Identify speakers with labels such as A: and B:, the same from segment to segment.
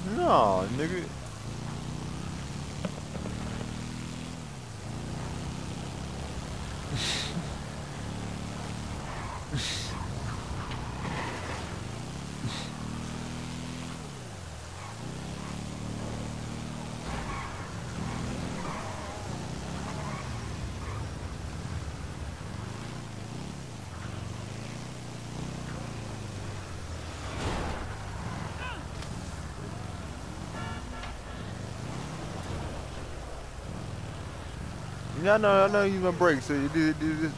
A: No, nigga. Yeah, I know you gonna break, so you did this.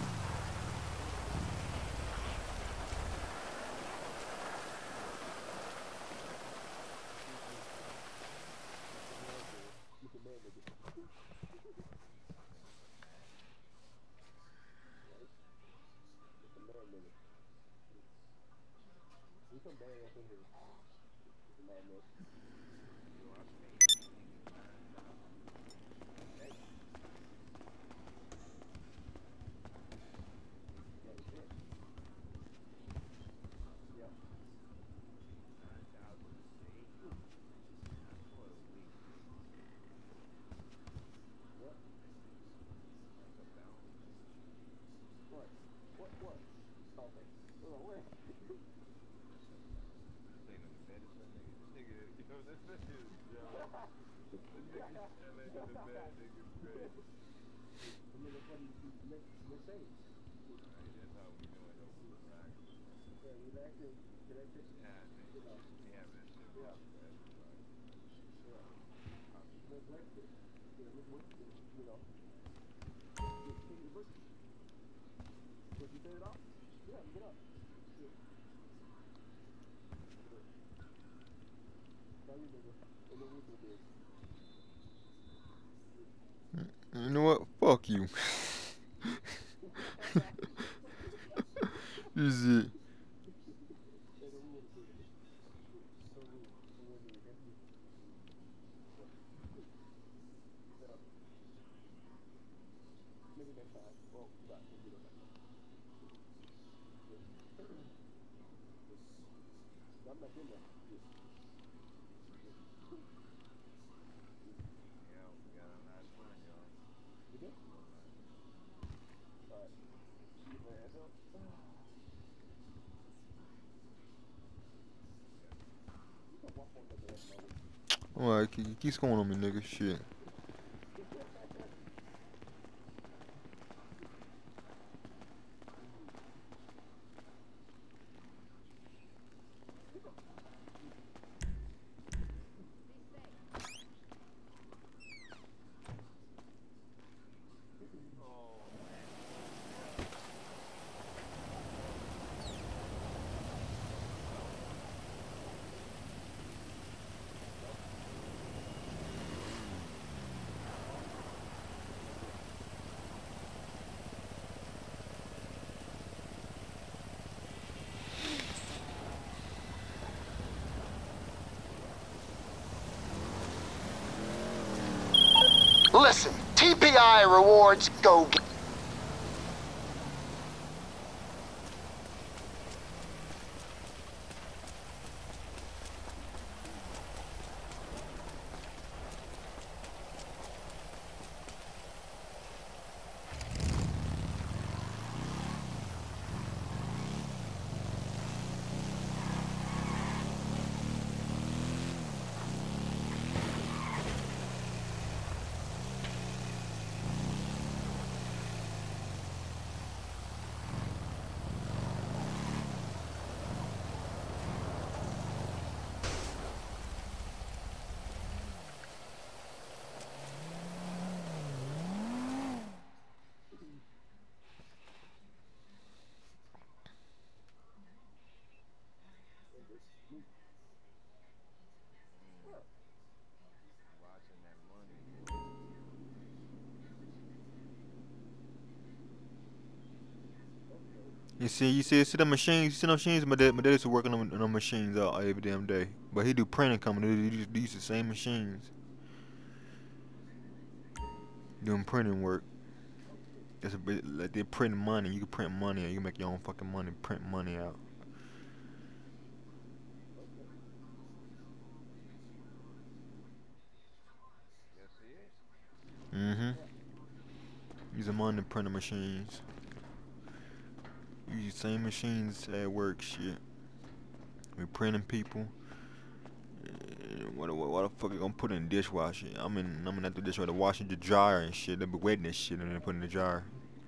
A: You know what? Fuck you. You see. Alright, keep going on me, nigga. Shit.
B: Listen, TPI rewards go get. You see the machines. You see the machines. My dad used to work on them machines all every damn day. But he do printing company. He use the same machines doing printing work. It's a bit like they print money. You can print money, or you can make your own fucking money. Print money out. money printer machines. Use the same machines at work, shit. We printing people. What the fuck you gonna put in the dishwasher? I'm gonna have to dishwasher, washing the dryer and shit. They be wetting this shit and then put in the dryer.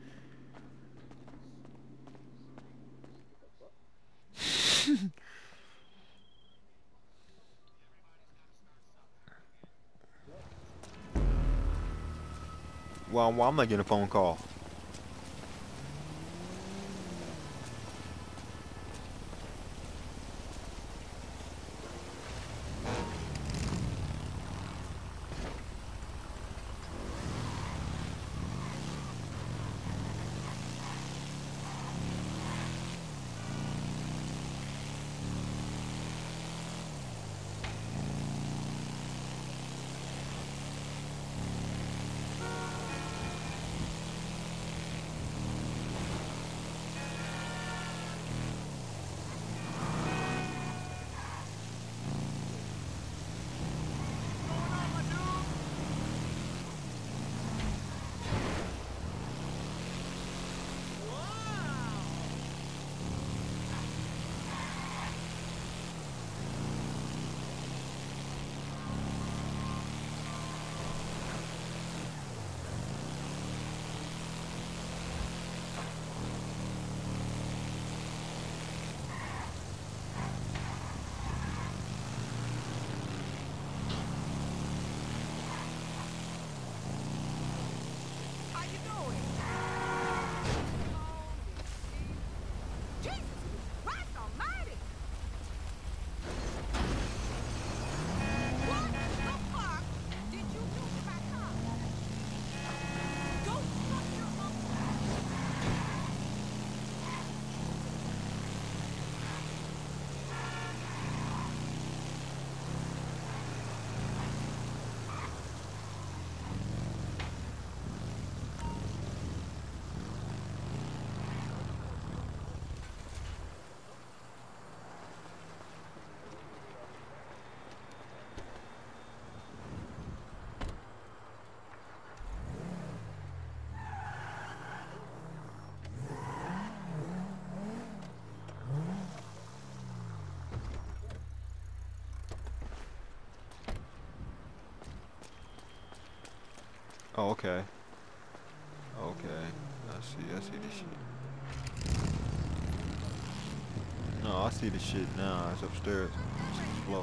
B: Well, I'm not getting a phone call. Oh, okay. Okay. I see this shit. No, I see the shit now. It's upstairs. It's on the floor.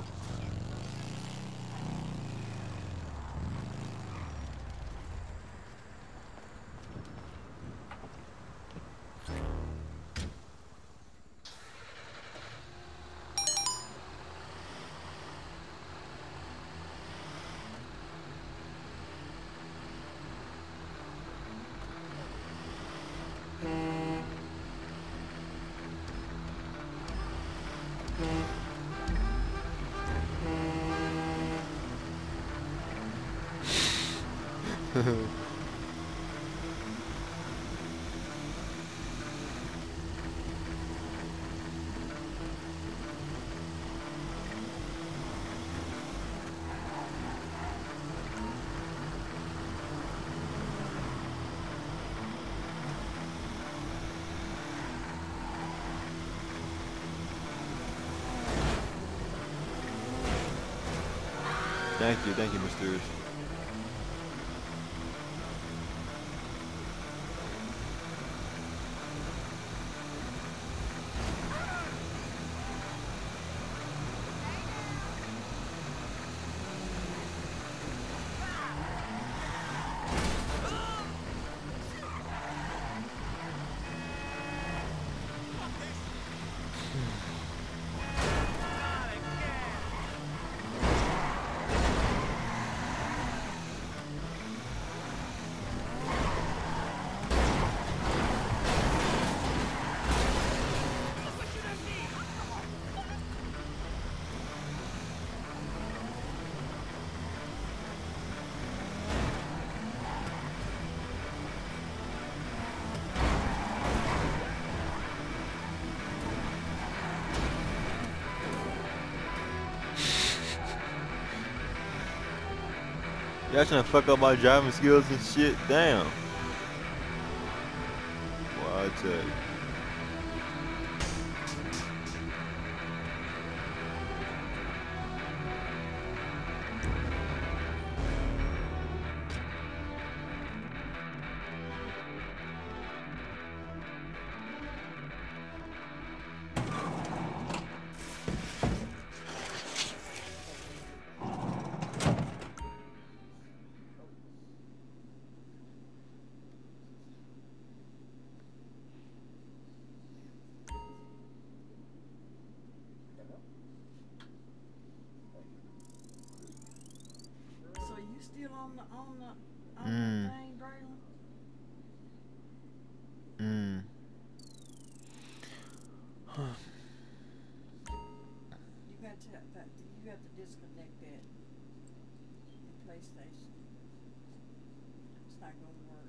B: Thank you, Mysterious. Y'all trying to fuck up my driving skills and shit? Damn. tag.
C: So you still on the
B: Mm.
C: thing, Braylon?
B: Mm.
C: You got to disconnect that PlayStation. It's not gonna work.